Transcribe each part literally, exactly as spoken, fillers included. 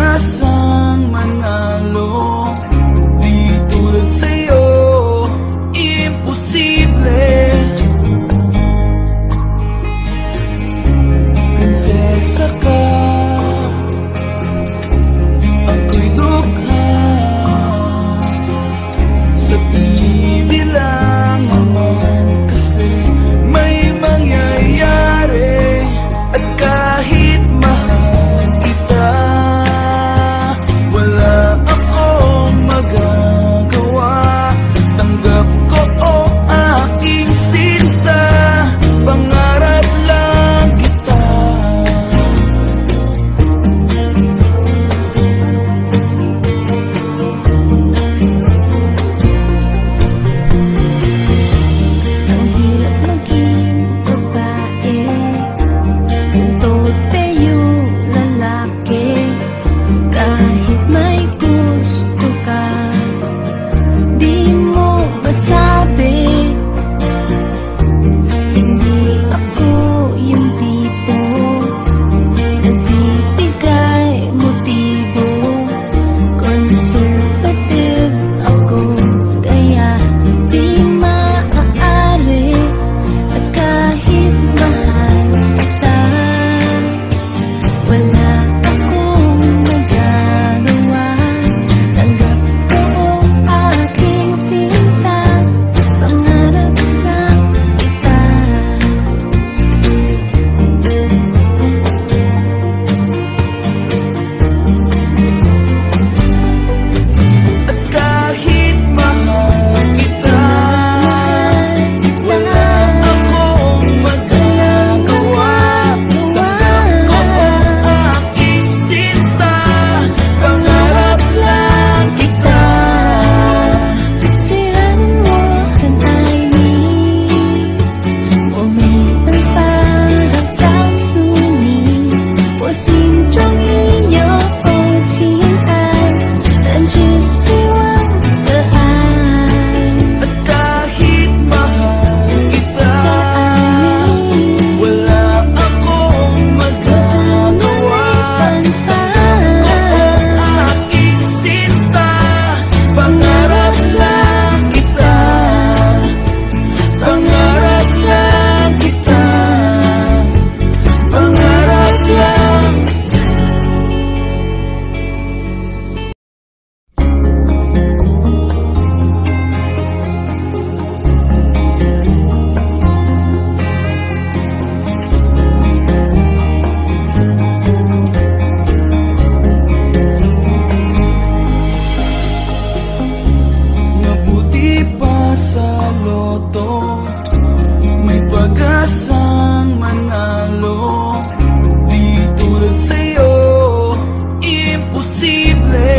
pag-asang manalo. Di tulad sa'yo, imposible. Prinsesa ka, ako'y dukha. Sa T V lang naman kasi may mangyayari. At kahit mahal kita, wala akong magagawa. Tanggap ko o aking sinta, pangarap lang kita. Ang hirap maging babae, buntod tayo lalaki. Kahit may gusto ka, di mo masabi. Hindi ako yung tipo nagbibigay motibo. Conservative ako, kaya di maaari. At kahit mahal kita, wala akong magagawa. Tanggap ko ang aking sinta, pangarap lang kita. At kahit mahal kita, wala akong magagawa. Tanggap ko ang aking sinta, pangarap lang kita. 虽然我很爱你，我没办法告诉你，我心中已有情爱，但只希望的爱。 At kahit mahal kita, 再爱你， wala akong 我真的 magagawa. 没办法。 Aking sinta, pangarap lang kita. Pangarap lang kita. Pangarap lang. Mabuti pa sa loto, may pag-asang manalo. Di tulad sa'yo, imposible.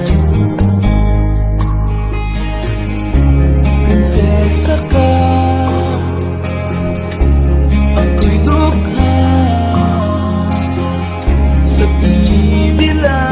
Prinsesa ka, ako'y dukha. Sa T V lang